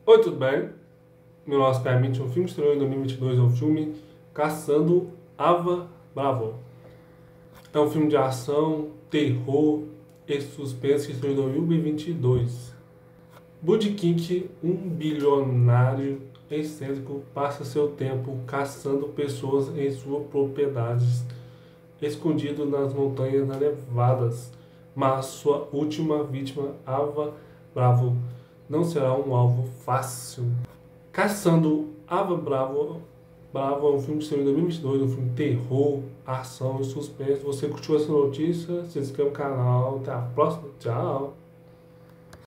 Oi, tudo bem? Meu nome é Mitch, um filme estreou em 2022, é o filme Caçando Ava Bravo. É um filme de ação, terror e suspense que estreou em 2022. Bud King, um bilionário excêntrico, passa seu tempo caçando pessoas em suas propriedades, escondido nas montanhas nevadas. Mas sua última vítima, Ava Bravo, não será um alvo fácil. Caçando Ava Bravo. Bravo é um filme de cinema de 2022, um filme de terror, ação e suspense. Você curtiu essa notícia? Se inscreva no canal. Até a próxima. Tchau.